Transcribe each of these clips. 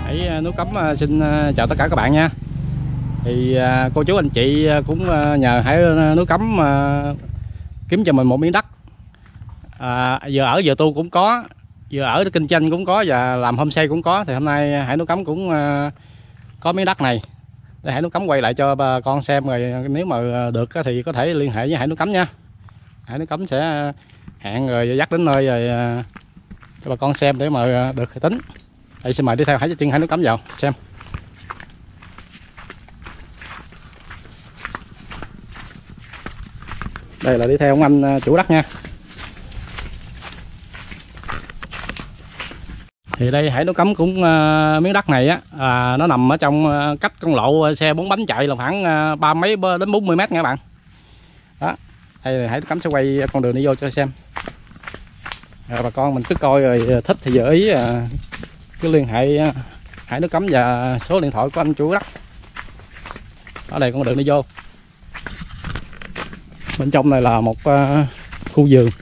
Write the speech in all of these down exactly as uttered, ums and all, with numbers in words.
Hãy Núi Cấm xin chào tất cả các bạn nha. Thì cô chú anh chị cũng nhờ Hãy Núi Cấm kiếm cho mình một miếng đất, à, vừa ở vừa tu cũng có, vừa ở kinh doanh cũng có, và làm homestay cũng có. Thì hôm nay Hãy Núi Cấm cũng có miếng đất này để Hãy Núi Cấm quay lại cho bà con xem, rồi nếu mà được thì có thể liên hệ với Hãy Núi Cấm nha. Hãy Núi Cấm sẽ hẹn rồi dắt đến nơi rồi cho bà con xem, để mà được thì tính. Đây, xin mời đi theo Hãy chân Hãy Núi Cấm vào xem. Đây là đi theo ông anh chủ đất nha. Thì đây Hãy Núi Cấm cũng uh, miếng đất này á, à, nó nằm ở trong uh, cách con lộ xe bốn bánh chạy là khoảng uh, ba mấy đến bốn mươi mét nha các bạn. Đó, đây Hãy Núi Cấm sẽ quay con đường đi vô cho xem. Rồi bà con mình cứ coi rồi thích thì gợi ý uh, cứ liên hệ uh, Hãy Núi Cấm và số điện thoại của anh chủ đất. Ở đây con đường đi vô. Bên trong này là một uh, khu vườn.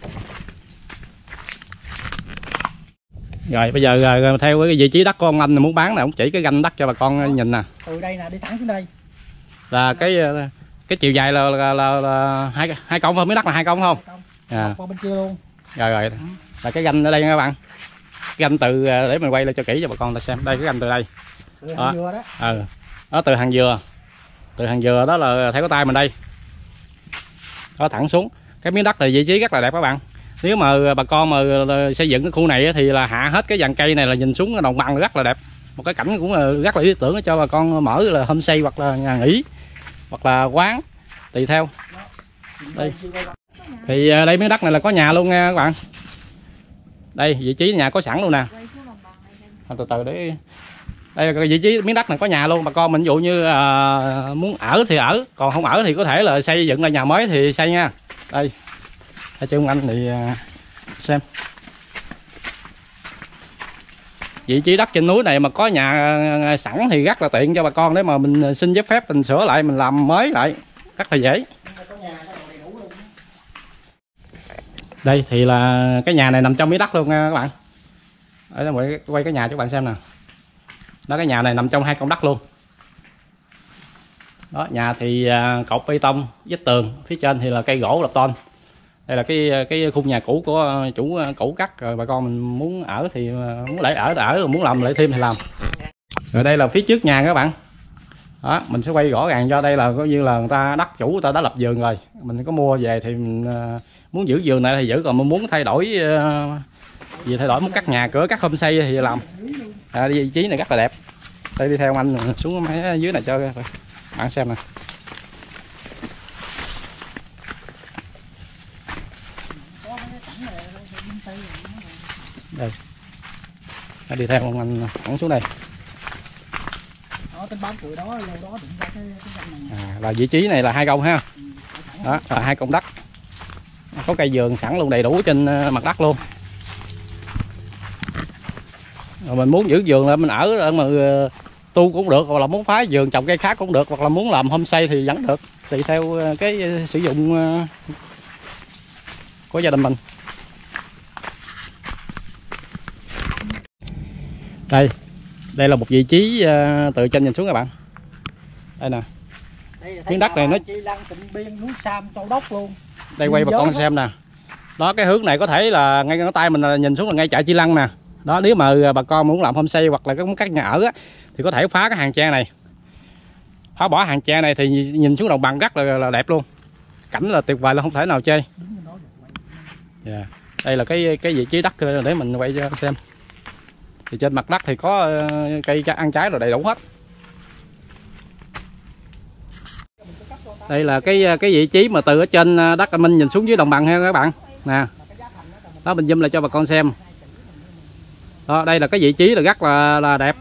Rồi bây giờ uh, theo cái vị trí đất của ông anh muốn bán nè, ông chỉ cái ganh đất cho bà con nhìn nè. Từ đây nè đi thẳng xuống đây. Là cái uh, cái chiều dài là là, là, là hai hai công không, miếng đất là hai công không? À. Qua bên kia luôn. Rồi rồi. Là cái ganh ở đây nha các bạn. Ganh từ để mình quay lại cho kỹ cho bà con ta xem. Đây cái ganh từ đây. Từ hàng dừa đó. Ừ. Đó từ hàng dừa. Từ hàng dừa đó là thấy có tay mình đây. Đó thẳng xuống. Cái miếng đất này vị trí rất là đẹp các bạn. Nếu mà bà con mà xây dựng cái khu này thì là hạ hết cái dàn cây này là nhìn xuống cái đồng bằng rất là đẹp. Một cái cảnh cũng là rất là ý tưởng cho bà con mở là homestay hoặc là nhà nghỉ hoặc là quán tùy theo. Đây. Thì đây miếng đất này là có nhà luôn nha các bạn. Đây vị trí nhà có sẵn luôn nè. Từ từ để đây là vị trí miếng đất này có nhà luôn. Bà con mình ví dụ như à, muốn ở thì ở, còn không ở thì có thể là xây dựng lại nhà mới thì xây nha. Đây cho ông anh thì à, xem vị trí đất trên núi này mà có nhà sẵn thì rất là tiện cho bà con, để mà mình xin giấy phép mình sửa lại, mình làm mới lại rất là dễ. Đây thì là cái nhà này nằm trong miếng đất luôn nha các bạn. Để quay cái nhà cho các bạn xem nè. Đó, cái nhà này nằm trong hai con đất luôn. Đó, nhà thì cột bê tông, vách tường, phía trên thì là cây gỗ lập tôn. Đây là cái cái khung nhà cũ của chủ cũ cắt rồi, bà con mình muốn ở thì muốn lại ở thì ở, muốn làm lại thêm thì làm. Rồi đây là phía trước nhà các bạn. Đó, mình sẽ quay rõ ràng cho. Đây là coi như là người ta đất chủ người ta đã lập vườn rồi, mình có mua về thì mình muốn giữ vườn này thì giữ, còn mình muốn thay đổi gì thay đổi, muốn cắt nhà cửa, cắt homestay thì làm. À, vị trí này rất là đẹp. Đây đi theo anh xuống mấy dưới này cho bạn xem nè. Đây. Đi theo ông anh thẳng xuống đây. À, là vị trí này là hai công ha. Đó là hai công đất. Có cây vườn sẵn luôn, đầy đủ trên mặt đất luôn. Rồi mình muốn giữ vườn là mình ở mà tu cũng được, hoặc là muốn phá vườn trồng cây khác cũng được, hoặc là muốn làm homestay thì vẫn được, tùy theo cái sử dụng của gia đình mình. Đây, đây là một vị trí từ trên nhìn xuống các bạn. Đây nè. Miếng đất này nó núi Sam, Châu Đốc luôn. Đây quay bà con xem nè. Đó, cái hướng này có thể là ngay cái tay mình là nhìn xuống là ngay chợ Chi Lăng nè. Đó, nếu mà bà con muốn làm homestay hoặc là muốn cắt nhà ở á, thì có thể phá cái hàng tre này. Phá bỏ hàng tre này thì nhìn xuống đồng bằng rất là, là đẹp luôn. Cảnh là tuyệt vời, là không thể nào chê. Yeah. Đây là cái cái vị trí đất để mình quay cho xem. Thì trên mặt đất thì có cây ăn trái rồi đầy đủ hết. Đây là cái cái vị trí mà từ ở trên đất mình nhìn xuống dưới đồng bằng ha các bạn. Nè. Đó, mình zoom lại cho bà con xem. Đó, đây là cái vị trí là rất là là đẹp.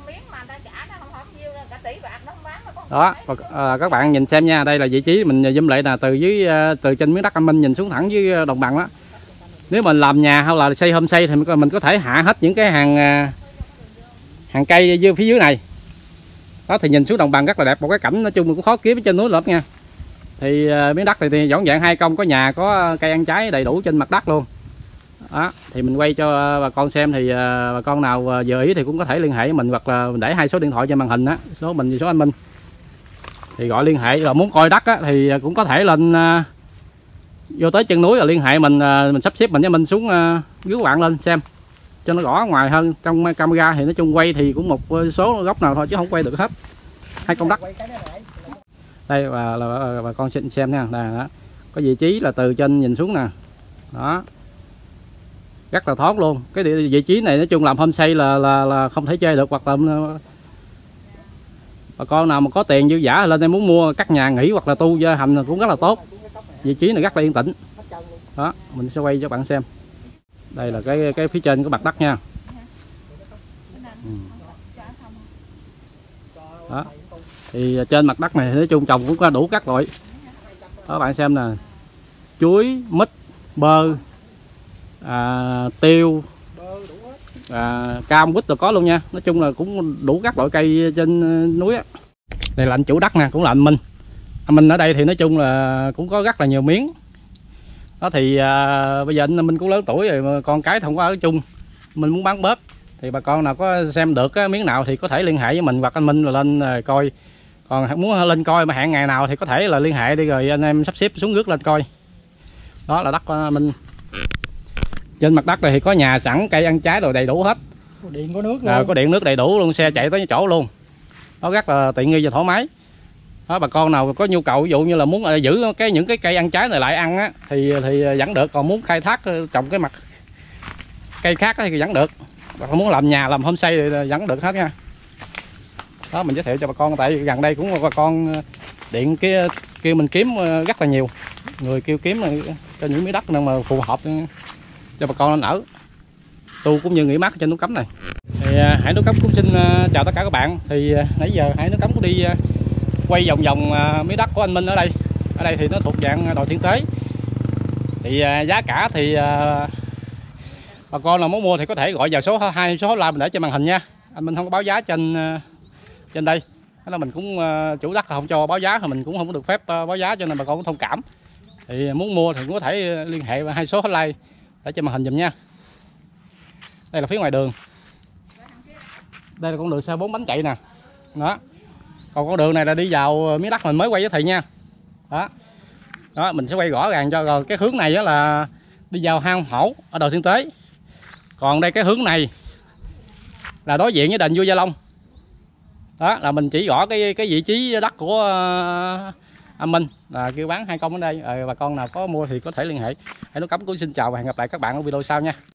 Đó, à, các bạn nhìn xem nha, đây là vị trí mình zoom lại là từ dưới từ trên miếng đất anh Minh nhìn xuống thẳng dưới đồng bằng đó. Nếu mình làm nhà hay là xây homestay thì mình có thể hạ hết những cái hàng hàng cây dưới phía dưới này. Đó thì nhìn xuống đồng bằng rất là đẹp, một cái cảnh nói chung cũng khó kiếm ở trên núi lắm nha. Thì uh, miếng đất này thì dọn dàng hai công, có nhà, có cây ăn trái đầy đủ trên mặt đất luôn. Đó, thì mình quay cho bà con xem, thì bà con nào vừa ý thì cũng có thể liên hệ với mình, hoặc là mình để hai số điện thoại trên màn hình á, số mình và số anh Minh, thì gọi liên hệ. Rồi muốn coi đất á, thì cũng có thể lên uh, vô tới chân núi là liên hệ mình, uh, mình sắp xếp mình với mình xuống uh, dưới các bạn lên xem cho nó rõ ngoài hơn. Trong camera thì nói chung quay thì cũng một số góc nào thôi chứ không quay được hết hai con đất. Đây là, là, là bà con xin xem nha, đây, đó. Có vị trí là từ trên nhìn xuống nè, đó, rất là thoáng luôn. Cái vị trí này nói chung làm homestay là là là không thể chơi được, hoặc là bà con nào mà có tiền dư giả lên đây muốn mua cắt nhà nghỉ hoặc là tu gia hành cũng rất là tốt. Vị trí này rất là yên tĩnh. Đó, mình sẽ quay cho bạn xem. Đây là cái cái phía trên của mặt đất nha. Đó. Thì trên mặt đất này nói chung trồng cũng có đủ các loại. Đó bạn xem nè, chuối, mít, bơ, à, tiêu, à, cam, quýt rồi có luôn nha. Nói chung là cũng đủ các loại cây trên núi á. Đây là anh chủ đất nè, cũng là anh Minh. Anh Minh ở đây thì nói chung là cũng có rất là nhiều miếng. Đó thì à, bây giờ anh Minh cũng lớn tuổi rồi mà con cái không có ở chung, mình muốn bán bớt thì bà con nào có xem được cái miếng nào thì có thể liên hệ với mình hoặc anh Minh rồi lên rồi coi. Còn muốn lên coi mà hẹn ngày nào thì có thể là liên hệ đi rồi anh em sắp xếp xuống rước lên coi. Đó là đất của mình. Trên mặt đất này thì có nhà sẵn, cây ăn trái rồi đầy đủ hết. Có điện có nước luôn. À, có điện nước đầy đủ luôn, xe chạy tới chỗ luôn. Nó rất là tiện nghi và thoải mái. Đó, bà con nào có nhu cầu ví dụ như là muốn giữ cái những cái cây ăn trái này lại ăn á thì thì vẫn được, còn muốn khai thác trồng cái mặt cây khác thì vẫn được, hoặc là muốn làm nhà làm homestay thì vẫn được hết nha. Đó mình giới thiệu cho bà con, tại gần đây cũng bà con điện kia kêu mình kiếm rất là nhiều người kêu kiếm cho những miếng đất nào mà phù hợp cho bà con lên ở tu cũng như nghỉ mát trên núi Cấm này. Thì Hải Núi Cấm cũng xin chào tất cả các bạn. Thì nãy giờ Hải Núi Cấm cũng đi quay vòng vòng miếng đất của anh Minh ở đây. Ở đây thì nó thuộc dạng đồi Thiên Tế. Thì giá cả thì bà con nào muốn mua thì có thể gọi vào số hai số hotline mình để trên màn hình nha. Anh Minh không có báo giá trên trên đây. Đó là mình cũng chủ đất không cho báo giá thì mình cũng không có được phép báo giá, cho nên bà con cũng thông cảm. Thì muốn mua thì cũng có thể liên hệ vào hai số hotline để trên màn hình dùm nha. Đây là phía ngoài đường. Đây là con đường xe bốn bánh chạy nè. Đó. Còn con đường này là đi vào miếng đất mình mới quay với thầy nha. Đó. Đó, mình sẽ quay rõ ràng cho. Rồi cái hướng này đó là đi vào hang Hổ ở đồi Thiên Tế. Còn đây cái hướng này là đối diện với đền vua Gia Long. Đó là mình chỉ rõ cái cái vị trí đất của uh, anh Minh là kêu bán hai công ở đây. Ờ, bà con nào có mua thì có thể liên hệ. Hải Núi Cấm cũng xin chào và hẹn gặp lại các bạn ở video sau nha.